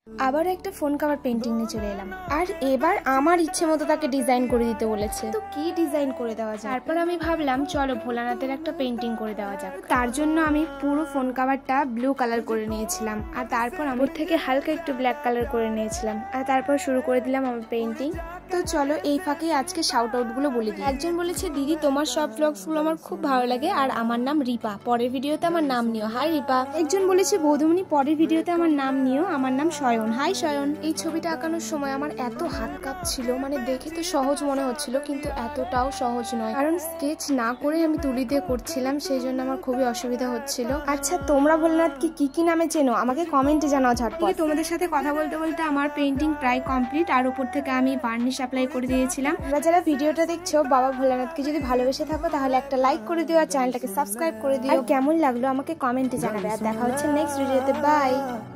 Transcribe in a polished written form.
আবার একটা phone cover painting নিয়ে চলে এলাম, আর এবার আমার ইচ্ছে মতো তাকে ডিজাইন করে দিতে বলেছে। তো কি ডিজাইন করে দেওয়া যায়? তারপর আমি ভাবলাম চলো ভোলানাথের একটা পেন্টিং করে দেওয়া যাক। তার জন্য আমি পুরো ফোন কভারটা ব্লু কালার করে নিয়েছিলাম, আর তারপর আমার থেকে হালকা একটু ব্ল্যাক কালার করে নিয়েছিলাম, আর তারপর শুরু করে দিলাম আমার পেন্টিং। তো চলো এই ফাঁকে আজকে শাউট আউট গুলো বলে দিই। একজন বলেছে, দিদি তোমার সব ব্লগস গুলো আমার খুব ভালো লাগে, আর আমার নাম রিপা, পরের ভিডিওতে আমার নাম নিও। হাই রিপা। একজন বলেছে, বৌদমনি পরের ভিডিওতে আমার নাম নিও, আমার নাম সয়ন। হাই সয়ন। এই ছবিটা আঁকানোর সময় আমার এত হাত কাঁপছিল, মানে দেখে তো সহজ মনে হচ্ছিল কিন্তু এতটাও সহজ নয়, কারণ স্কেচ না করে আমি তুলি দিয়ে করছিলাম, সেই জন্য আমার খুবই অসুবিধা হচ্ছিল। আচ্ছা তোমরা ভোলানাথকে কি কি নামে চেনো আমাকে কমেন্টে জানাও ঝটপট। তোমাদের সাথে কথা বলতে বলতে আমার পেন্টিং প্রায় কমপ্লিট, আর উপর থেকে আমি বার্নিশ অ্যাপ্লাই করে দিয়েছিলাম। তোমরা যারা ভিডিওটা দেখছো বাবা ভোলানাথকে যদি ভালোবেসে থাকো তাহলে একটা লাইক করে দিও, আর চ্যানেলটাকে সাবস্ক্রাইব করে দিও। কেমন লাগলো আমাকে কমেন্টে জানাবে, আর দেখা হচ্ছে নেক্সট ভিডিওতে। বাই।